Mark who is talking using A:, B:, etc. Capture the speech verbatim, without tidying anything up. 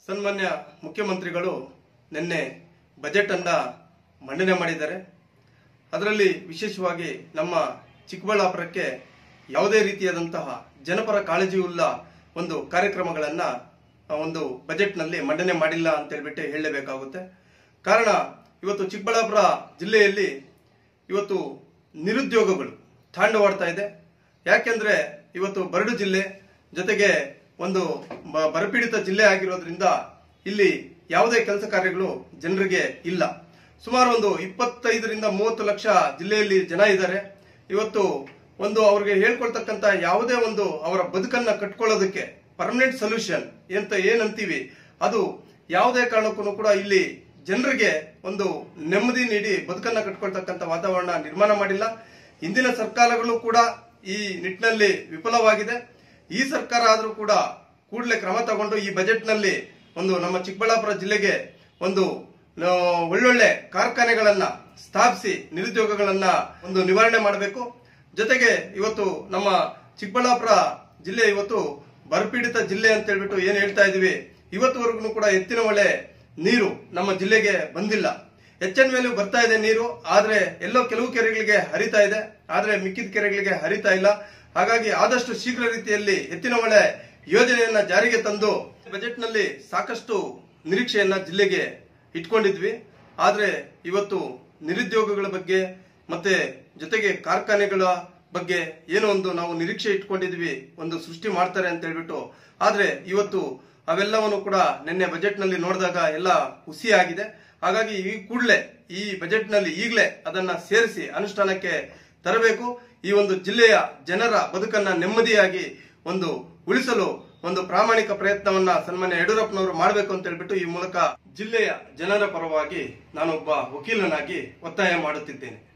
A: ಸನ್ಮಾನ್ಯ ಮುಖ್ಯಮಂತ್ರಿಗಳು ನಿನ್ನೆ ಬಜೆಟ್ ಅನ್ನ ಮಂಡನೆ ಮಾಡಿದ್ದಾರೆ. ಅದರಲ್ಲಿ ವಿಶೇಷವಾಗಿ ನಮ್ಮ ಚಿಕ್ಕಬಳ್ಳಾಪುರಕ್ಕೆ ಯಾವುದೇ ರೀತಿಯಾದಂತಹ ಜನಪರ ಕಾಳಜಿಯುಳ್ಳ ಒಂದು ಕಾರ್ಯಕ್ರಮಗಳನ್ನ ಒಂದು ಬಜೆಟ್ ನಲ್ಲಿ ಮಂಡನೆ ಮಾಡಿಲ್ಲ ಅಂತ ಹೇಳ್ಬಿಟ್ಟು ಹೇಳಲೇಬೇಕಾಗುತ್ತೆ. ಕಾರಣ ಇವತ್ತು ಚಿಕ್ಕಬಳ್ಳಾಪುರ ಜಿಲ್ಲೆಯಲ್ಲಿ ಇವತ್ತು ನಿರುದ್ಯೋಗಗಳು ತಾಂಡವಾಡ್ತಾ ಇದೆ. ಯಾಕೆಂದ್ರೆ ಇವತ್ತು ಬರಡು ಜಿಲ್ಲೆ ಜೊತೆಗೆ ಒಂದು ಬರಪೀಡಿತ ಜಿಲ್ಲೆ ಆಗಿರೋದ್ರಿಂದ ಇಲ್ಲಿ ಯಾವುದೇ ಕೆಲಸ ಕಾರ್ಯಗಳು ಜನರಿಗೆ ಇಲ್ಲ. ಸುಮಾರು ಒಂದು ಇಪ್ಪತ್ತೈದರಿಂದ ಮೂವತ್ತು ಲಕ್ಷ ಜಿಲ್ಲೆಯಲ್ಲಿ ಜನ ಇದ್ದಾರೆ. ಇವತ್ತು ಒಂದು ಅವ್ರಿಗೆ ಹೇಳ್ಕೊಳ್ತಕ್ಕಂತ ಯಾವುದೇ ಒಂದು ಅವರ ಬದುಕನ್ನ ಕಟ್ಕೊಳ್ಳೋದಕ್ಕೆ ಪರ್ಮನೆಂಟ್ ಸೊಲ್ಯೂಷನ್ ಅಂತ ಏನಂತೀವಿ ಅದು ಯಾವುದೇ ಕಾರಣಕ್ಕೂ ಕೂಡ ಇಲ್ಲಿ ಜನರಿಗೆ ಒಂದು ನೆಮ್ಮದಿ ನೀಡಿ ಬದುಕನ್ನ ಕಟ್ಕೊಳ್ತಕ್ಕಂಥ ವಾತಾವರಣ ನಿರ್ಮಾಣ ಮಾಡಿಲ್ಲ. ಹಿಂದಿನ ಸರ್ಕಾರಗಳು ಕೂಡ ಈ ನಿಟ್ಟಿನಲ್ಲಿ ವಿಫಲವಾಗಿದೆ. ಈ ಸರ್ಕಾರ ಆದರೂ ಕೂಡ ಕೂಡಲೇ ಕ್ರಮ ತಗೊಂಡು ಈ ಬಜೆಟ್ ನಲ್ಲಿ ಒಂದು ನಮ್ಮ ಚಿಕ್ಕಬಳ್ಳಾಪುರ ಜಿಲ್ಲೆಗೆ ಒಂದು ಒಳ್ಳೊಳ್ಳೆ ಕಾರ್ಖಾನೆಗಳನ್ನ ಸ್ಥಾಪಿಸಿ ನಿರುದ್ಯೋಗಗಳನ್ನ ಒಂದು ನಿವಾರಣೆ ಮಾಡಬೇಕು. ಜೊತೆಗೆ ಇವತ್ತು ನಮ್ಮ ಚಿಕ್ಕಬಳ್ಳಾಪುರ ಜಿಲ್ಲೆ ಇವತ್ತು ಬರಪೀಡಿತ ಜಿಲ್ಲೆ ಅಂತ ಹೇಳ್ಬಿಟ್ಟು ಏನ್ ಹೇಳ್ತಾ ಇದೀವಿ, ಇವತ್ತುವರೆಗೂ ಕೂಡ ಎತ್ತಿನ ಹೊಳೆ ನೀರು ನಮ್ಮ ಜಿಲ್ಲೆಗೆ ಬಂದಿಲ್ಲ. ಎಚ್ ಎನ್ ವ್ಯಾಲ್ಯೂ ಬರ್ತಾ ಇದೆ ನೀರು, ಆದ್ರೆ ಎಲ್ಲೋ ಕೆಲವು ಕೆರೆಗಳಿಗೆ ಹರಿತಾ ಇದೆ, ಆದ್ರೆ ಮಿಕ್ಕಿದ ಕೆರೆಗಳಿಗೆ ಹರಿತಾ ಇಲ್ಲ. ಹಾಗಾಗಿ ಆದಷ್ಟು ಶೀಘ್ರ ರೀತಿಯಲ್ಲಿ ಎತ್ತಿನ ಹೊಳೆ ಯೋಜನೆಯನ್ನ ಜಾರಿಗೆ ತಂದು ಬಜೆಟ್ ನಲ್ಲಿ ಸಾಕಷ್ಟು ನಿರೀಕ್ಷೆಯನ್ನ ಜಿಲ್ಲೆಗೆ ಇಟ್ಕೊಂಡಿದ್ವಿ. ಆದ್ರೆ ಇವತ್ತು ನಿರುದ್ಯೋಗಗಳ ಬಗ್ಗೆ ಮತ್ತೆ ಜೊತೆಗೆ ಕಾರ್ಖಾನೆಗಳ ಬಗ್ಗೆ ಏನೋ ಒಂದು ನಾವು ನಿರೀಕ್ಷೆ ಇಟ್ಕೊಂಡಿದ್ವಿ, ಒಂದು ಸೃಷ್ಟಿ ಮಾಡ್ತಾರೆ ಅಂತ ಹೇಳ್ಬಿಟ್ಟು. ಆದ್ರೆ ಇವತ್ತು ಅವೆಲ್ಲವನ್ನು ಕೂಡ ನಿನ್ನೆ ಬಜೆಟ್ ನಲ್ಲಿ ನೋಡಿದಾಗ ಎಲ್ಲ ಹುಸಿ ಆಗಿದೆ. ಹಾಗಾಗಿ ಈ ಕೂಡಲೇ ಈ ಬಜೆಟ್ ನಲ್ಲಿ ಈಗಲೇ ಅದನ್ನ ಸೇರಿಸಿ ಅನುಷ್ಠಾನಕ್ಕೆ ತರಬೇಕು. ಈ ಒಂದು ಜಿಲ್ಲೆಯ ಜನರ ಬದುಕನ್ನ ನೆಮ್ಮದಿಯಾಗಿ ಒಂದು ಉಳಿಸಲು ಒಂದು ಪ್ರಾಮಾಣಿಕ ಪ್ರಯತ್ನವನ್ನ ಸನ್ಮಾನ್ಯ ಯಡಿಯೂರಪ್ಪನವರು ಮಾಡಬೇಕು ಅಂತ ಹೇಳ್ಬಿಟ್ಟು ಈ ಮೂಲಕ ಜಿಲ್ಲೆಯ ಜನರ ಪರವಾಗಿ ನಾನೊಬ್ಬ ವಕೀಲನಾಗಿ ಒತ್ತಾಯ ಮಾಡುತ್ತಿದ್ದೇನೆ.